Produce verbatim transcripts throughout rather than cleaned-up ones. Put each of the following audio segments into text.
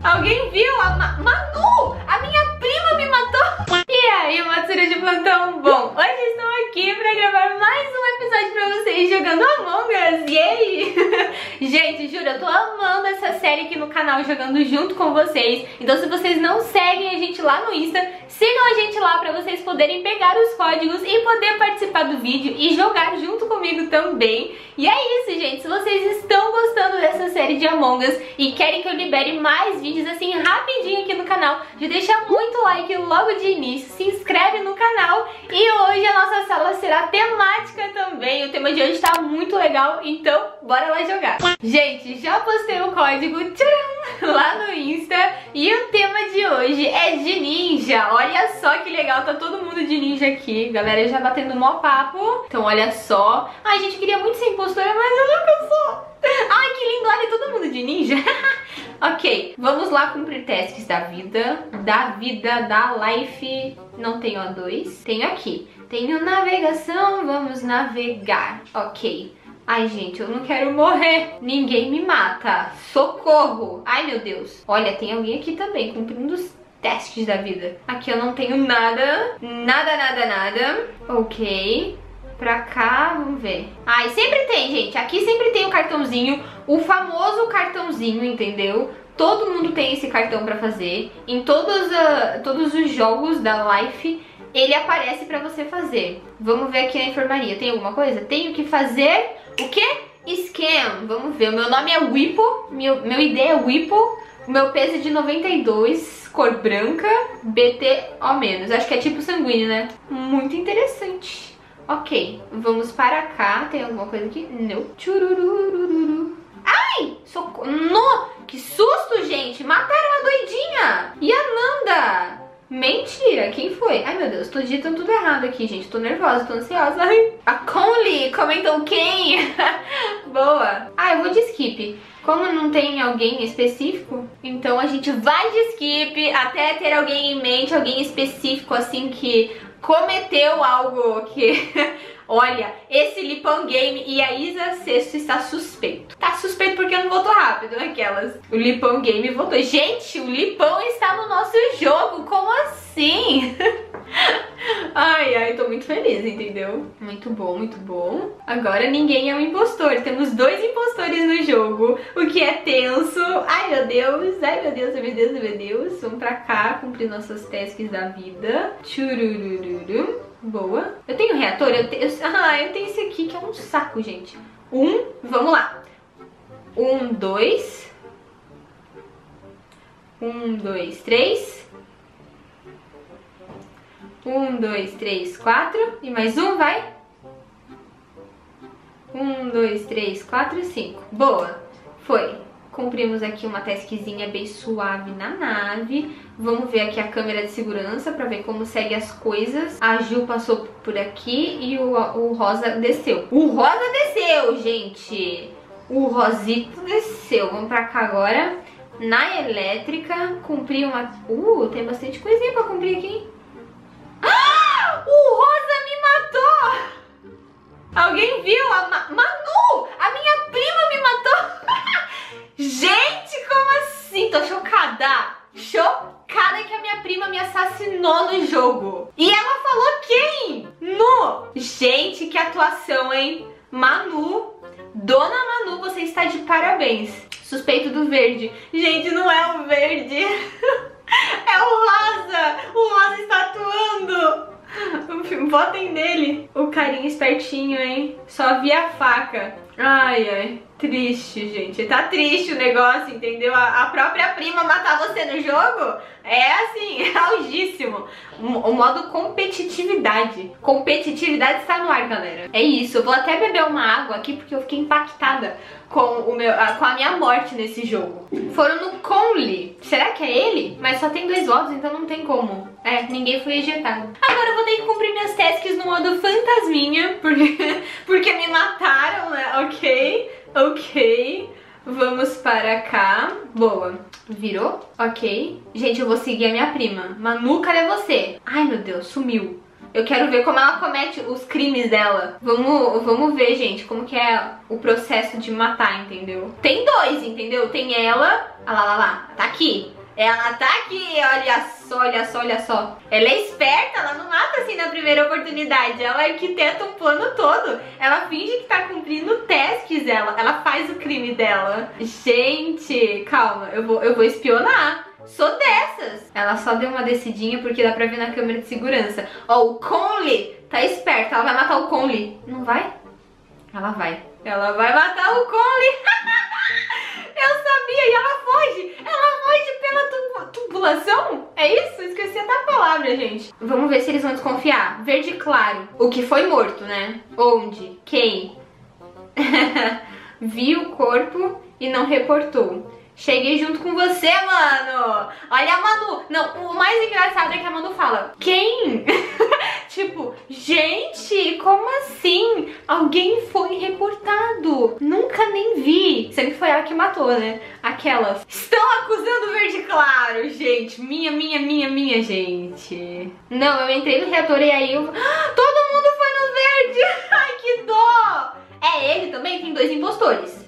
Alguém viu? A Ma Manu! A minha prima me matou! E aí, Matsura de plantão? Bom, hoje estou aqui pra gravar mais um episódio pra vocês jogando Among Us. Yay! Gente, juro, eu tô amando essa série aqui no canal, jogando junto com vocês. Então se vocês não seguem a gente lá no Insta, sigam a gente lá pra vocês poderem pegar os códigos e poder participar do vídeo e jogar junto comigo também. E é isso, gente. Se vocês estão gostando dessa série de Among Us e querem que eu libere mais vídeos assim rapidinho aqui no canal, já deixa muito like logo de início, se inscreve no canal. E hoje a nossa sala será temática também. O tema de hoje tá muito legal, então bora lá jogar. Gente, já postei o código tcharam, lá no Insta e o tema de hoje é de ninja. Olha só que legal, tá todo mundo de ninja aqui, galera já batendo mó papo. Então olha só. Ai, gente, eu queria muito ser impostora, mas eu não sou. Ai, que lindo, olha todo mundo de ninja. Ok, vamos lá cumprir tasks da vida. Da vida, da life. Não tenho A dois, tenho aqui. Tenho navegação, vamos navegar. Ok. Ai, gente, eu não quero morrer. Ninguém me mata. Socorro. Ai, meu Deus. Olha, tem alguém aqui também cumprindo os testes da vida. Aqui eu não tenho nada. Nada, nada, nada. Ok. Pra cá, vamos ver. Ai, sempre tem, gente. Aqui sempre tem o cartãozinho. O famoso cartãozinho, entendeu? Todo mundo tem esse cartão pra fazer. Em todos, uh, todos os jogos da Life, ele aparece pra você fazer. Vamos ver aqui na enfermaria. Tem alguma coisa? Tenho que fazer o quê? Scam. Vamos ver. O meu nome é Whippo. Meu, meu I D é Whippo. O meu peso é de noventa e dois. Cor branca. B T O menos. Acho que é tipo sanguíneo, né? Muito interessante. Ok. Vamos para cá. Tem alguma coisa aqui? Não. Tchurururururu. Ai! Socorro. No! Que susto, gente! Mataram a doidinha! E a Nanda? Mentira! Quem foi? Ai, meu Deus, tô digitando tudo errado aqui, gente. Tô nervosa, tô ansiosa. Ai. A Conley comentou quem? Boa! Ah, eu vou de skip. Como não tem alguém específico, então a gente vai de skip até ter alguém em mente, alguém específico, assim, que cometeu algo que... Olha, esse Lipão Game e a Isa Sexto está suspeito. Tá suspeito porque eu não voto rápido, aquelas. O Lipão Game votou. Gente, o Lipão está no nosso jogo. Como assim? Ai, ai, tô muito feliz, entendeu? Muito bom, muito bom. Agora ninguém é um impostor. Temos dois impostores no jogo, o que é tenso. Ai, meu Deus. Ai, meu Deus, ai, meu Deus, ai, meu Deus. Vamos pra cá, cumprir nossas tasks da vida. Tchurururu. Boa. Eu tenho reator? Eu tenho... Ah, eu tenho esse aqui que é um saco, gente. Um, vamos lá. Um, dois. Um, dois, três. Um, dois, três, quatro. E mais um, vai. Um, dois, três, quatro, cinco. Boa. Foi. Cumprimos aqui uma taskzinha bem suave na nave. Vamos ver aqui a câmera de segurança pra ver como segue as coisas. A Ju passou por aqui e o, o Rosa desceu. O Rosa desceu, gente! O Rosito desceu. Vamos pra cá agora. Na elétrica, cumprir uma... Uh, tem bastante coisinha pra cumprir aqui. Ah! O Rosa me matou! Alguém viu? A Ma Manu! A minha prima me matou! Gente, como assim? Tô chocada. Chocada que a minha prima me assassinou no jogo. E ela falou quem? No. Gente, que atuação, hein? Manu. Dona Manu, você está de parabéns. Suspeito do verde. Gente, não é o verde. É o rosa. O rosa está atuando. Votem nele. O carinha espertinho, hein? Só vi a faca. Ai, ai. Triste, gente. Tá triste o negócio, entendeu? A, a própria prima matar você no jogo é assim, é algíssimo. O modo competitividade. Competitividade está no ar, galera. É isso. Eu vou até beber uma água aqui porque eu fiquei impactada com, o meu, com a minha morte nesse jogo. Foram no Conley. Será que é ele? Mas só tem dois votos, então não tem como. É, ninguém foi ejetado. Agora eu vou ter que cumprir minhas tasks no modo fantasminha, porque, porque me mataram, né? Ok, ok. Vamos para cá. Boa. Virou? Ok. Gente, eu vou seguir a minha prima. Manu, cadê você? Ai, meu Deus, sumiu. Eu quero ver como ela comete os crimes dela. Vamos, vamos ver, gente, como que é o processo de matar, entendeu? Tem dois, entendeu? Tem ela... Ah lá, lá, lá. Tá aqui. Ela tá aqui, olha só, olha só, olha só. Ela é esperta, ela não mata assim na primeira oportunidade. Ela arquiteta um plano todo. Ela finge que tá cumprindo tasks, ela, ela faz o crime dela. Gente, calma, eu vou, eu vou espionar. Sou dessas. Ela só deu uma descidinha porque dá pra ver na câmera de segurança. Ó, o Conley tá esperta. Ela vai matar o Conley. Não vai? Ela vai. Ela vai matar o Conley. Eu sabia. E ela foge. Ela foge pela tu tubulação. É isso? Esqueci até a palavra, gente. Vamos ver se eles vão desconfiar. Verde claro. O que foi morto, né? Onde? Quem? Viu o corpo e não reportou. Cheguei junto com você, mano. Olha a Manu. Não, o mais engraçado é que a Manu fala: quem? Tipo, gente, como assim? Alguém foi reportado. Nunca nem vi. Sempre foi ela que matou, né? Aquelas. Estão acusando o verde claro, gente. Minha, minha, minha, minha, gente. Não, eu entrei no reator e aí eu... Todo mundo foi no verde. Ai, que dó. É ele também? Tem dois impostores.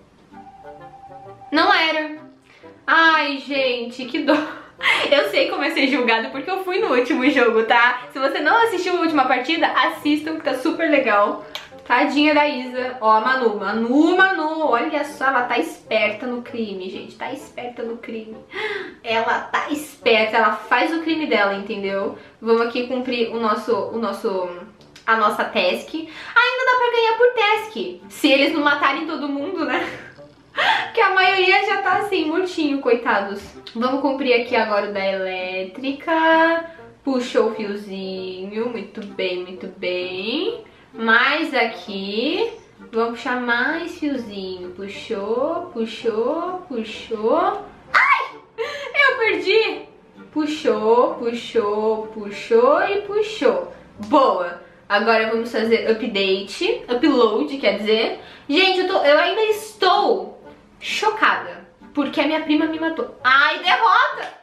Não era. Ai, gente, que dó. Eu sei como é ser julgado porque eu fui no último jogo, tá? Se você não assistiu a última partida, assistam, que tá super legal. Tadinha da Isa. Ó, a Manu. Manu, Manu. Olha só, ela tá esperta no crime, gente. Tá esperta no crime. Ela tá esperta. Ela faz o crime dela, entendeu? Vamos aqui cumprir o nosso... O nosso... A nossa task. Ainda dá pra ganhar por task. Se eles não matarem todo mundo, né? Que a maioria já tá assim, mortinho, coitados. Vamos cumprir aqui agora o da elétrica. Puxou o fiozinho, muito bem, muito bem. Mais aqui. Vamos puxar mais fiozinho. Puxou, puxou, puxou. Ai! Eu perdi! Puxou, puxou, puxou e puxou. Boa! Agora vamos fazer update, upload, quer dizer. Gente, eu, tô, eu ainda estou chocada, porque a minha prima me matou. Ai, derrota!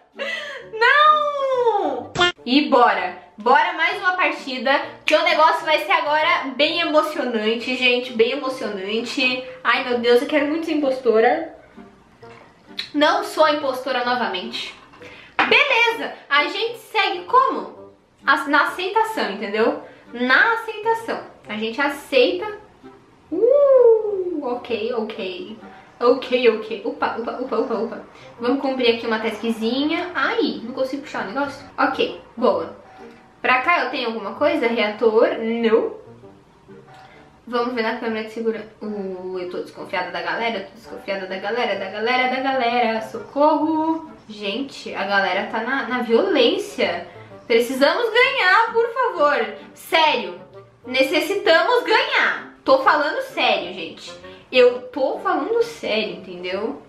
Não! E bora! Bora mais uma partida, que o negócio vai ser agora bem emocionante, gente, bem emocionante. Ai, meu Deus, eu quero muito ser impostora. Não sou impostora novamente. Beleza, a gente segue como? Na aceitação, entendeu? Na aceitação. A gente aceita. Uh, ok, ok. Ok, ok. Opa, opa, opa, opa, opa. Vamos cumprir aqui uma taskzinha. Ai, não consigo puxar o negócio. Ok, boa. Pra cá eu tenho alguma coisa? Reator? Não. Vamos ver na câmera de segurança. Uh, eu tô desconfiada da galera. Eu tô desconfiada da galera, da galera, da galera. Socorro. Gente, a galera tá na, na violência. Precisamos ganhar, por favor. Sério, necessitamos ganhar. Tô falando sério, gente. Eu tô falando sério, entendeu?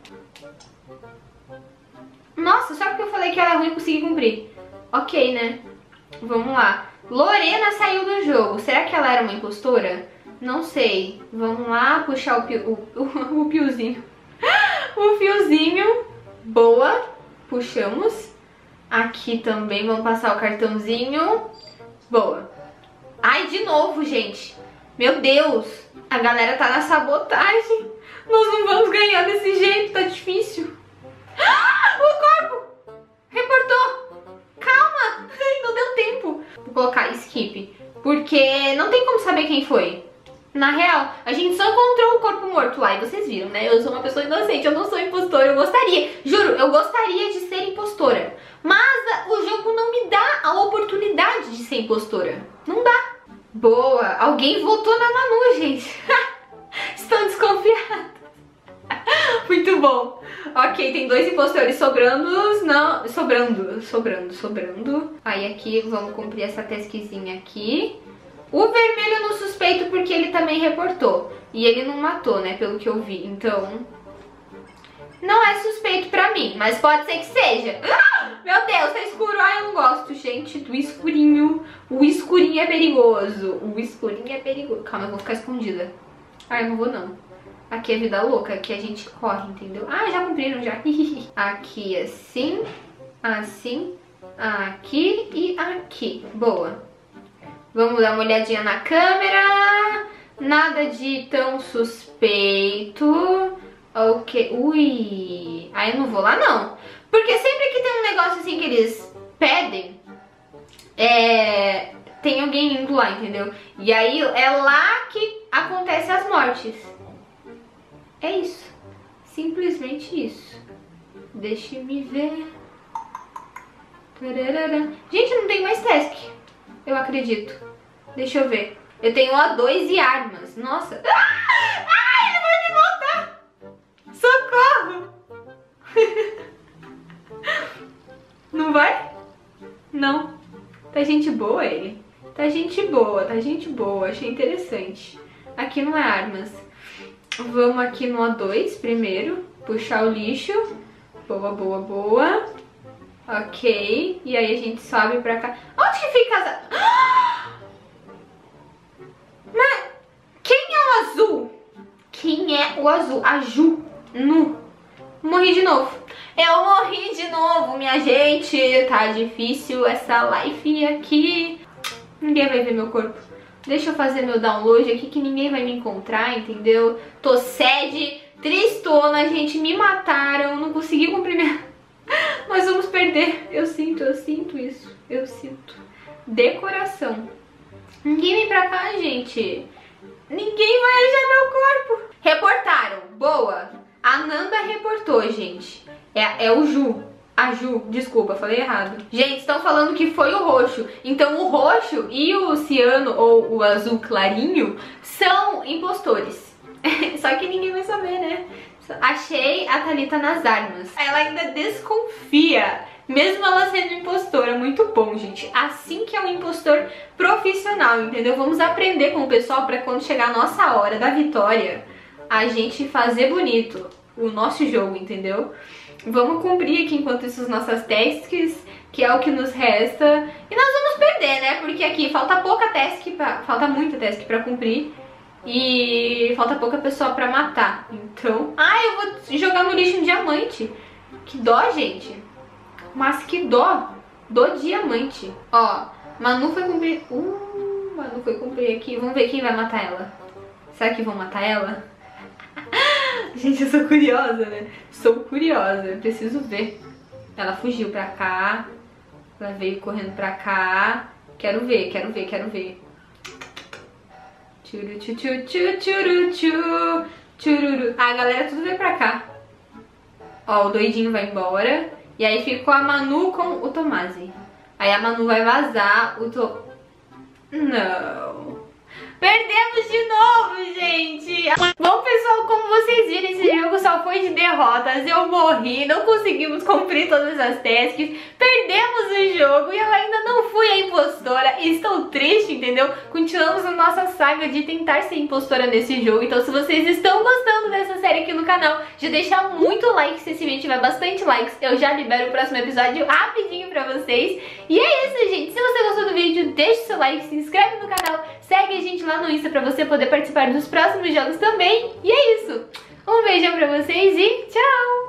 Nossa, só porque eu falei que era ruim conseguir cumprir. Ok, né? Vamos lá. Lorena saiu do jogo. Será que ela era uma impostora? Não sei. Vamos lá puxar o, pio, o, o, o fiozinho. O fiozinho. Boa. Puxamos. Aqui também, vamos passar o cartãozinho. Boa. Ai, de novo, gente. Meu Deus. A galera tá na sabotagem. Nós não vamos ganhar desse jeito, tá difícil. Ah, o corpo! Reportou. Calma, não deu tempo. Vou colocar skip, porque não tem como saber quem foi. Na real, a gente só encontrou o corpo morto lá e vocês viram, né? Eu sou uma pessoa inocente, eu não sou impostora, eu gostaria, juro, eu gostaria de ser impostora. Mas o jogo não me dá a oportunidade de ser impostora. Não dá. Boa, alguém votou na Manu, gente. Estão desconfiados. Muito bom. Ok, tem dois impostores sobrando, não, sobrando, sobrando, sobrando. Aí aqui, vamos cumprir essa taskzinha aqui. O vermelho eu não suspeito porque ele também reportou. E ele não matou, né, pelo que eu vi. Então, não é suspeito pra mim, mas pode ser que seja. Ah, meu Deus, tá escuro. Ai, eu não gosto, gente, do escurinho. O escurinho é perigoso. O escurinho é perigoso. Calma, eu vou ficar escondida. Ai, eu não vou, não. Aqui é vida louca, aqui a gente corre, entendeu? Ah, já cumpriram, já. Aqui assim, assim, aqui e aqui. Boa. Vamos dar uma olhadinha na câmera. Nada de tão suspeito. Ok. Ui. Aí eu não vou lá não. Porque sempre que tem um negócio assim que eles pedem, é... tem alguém indo lá, entendeu? E aí é lá que acontecem as mortes. É isso. Simplesmente isso. Deixa-me ver. Tararara. Gente, não tem mais task. Eu acredito. Deixa eu ver. Eu tenho O dois e armas. Nossa. Ah! Ah, ele vai me matar. Socorro. Não vai? Não. Tá gente boa ele. Tá gente boa, tá gente boa. Achei interessante. Aqui não é armas. Vamos aqui no O dois primeiro. Puxar o lixo. Boa, boa, boa. Ok. E aí a gente sobe pra cá. Onde que fica as... Ah! Mas quem é o azul? Quem é o azul? A Ju. Nu. Morri de novo. Eu morri de novo, minha gente. Tá difícil essa life aqui. Ninguém vai ver meu corpo. Deixa eu fazer meu download aqui que ninguém vai me encontrar, entendeu? Tô sede, tristona, gente, me mataram, não consegui cumprir minha... Nós vamos perder. Eu sinto, eu sinto isso. Eu sinto. Decoração. Ninguém vem pra cá, gente. Ninguém vai achar meu corpo. Reportaram. Boa. A Nanda reportou, gente. É, é o Ju. A Ju, desculpa, falei errado. Gente, estão falando que foi o roxo. Então o roxo e o ciano, ou o azul clarinho, são impostores. Só que ninguém vai saber, né? Achei a Thalita nas armas. Ela ainda desconfia, mesmo ela sendo impostora. Muito bom, gente. Assim que é um impostor profissional, entendeu? Vamos aprender com o pessoal pra quando chegar a nossa hora da vitória, a gente fazer bonito o nosso jogo, entendeu? Vamos cumprir aqui enquanto isso as nossas tasks, que é o que nos resta. E nós vamos perder, né? Porque aqui falta pouca task, pra, falta muita task pra cumprir. E falta pouca pessoa pra matar. Então... Ah, eu vou jogar no lixo um diamante. Que dó, gente. Mas que dó. Do diamante. Ó, Manu foi cumprir... Uh, Manu foi cumprir aqui. Vamos ver quem vai matar ela. Será que vão matar ela? Gente, eu sou curiosa, né? Sou curiosa, eu preciso ver. Ela fugiu pra cá. Ela veio correndo pra cá. Quero ver, quero ver, quero ver. Churu, chu, chu, chu, churu, chu, chururu. Ah, a galera tudo veio pra cá. Ó, o doidinho vai embora. E aí ficou a Manu com o Tomasi. Aí a Manu vai vazar. O To... Não. Perdemos de novo, gente. Bom, pessoal, como vocês viram, esse jogo só foi de derrotas. Eu morri, não conseguimos cumprir todas as tasks. Perdemos o jogo e eu ainda não fui a impostora. E estou triste, entendeu? Continuamos a nossa saga de tentar ser impostora nesse jogo. Então, se vocês estão gostando dessa série aqui no canal, já deixar muito like. Se esse vídeo tiver bastante likes, eu já libero o próximo episódio rapidinho pra vocês. E é isso, gente. Se você gostou do vídeo, deixa o seu like, se inscreve no canal, segue a gente lá no Insta pra você poder participar dos próximos jogos também. E é isso. Um beijão pra vocês e tchau!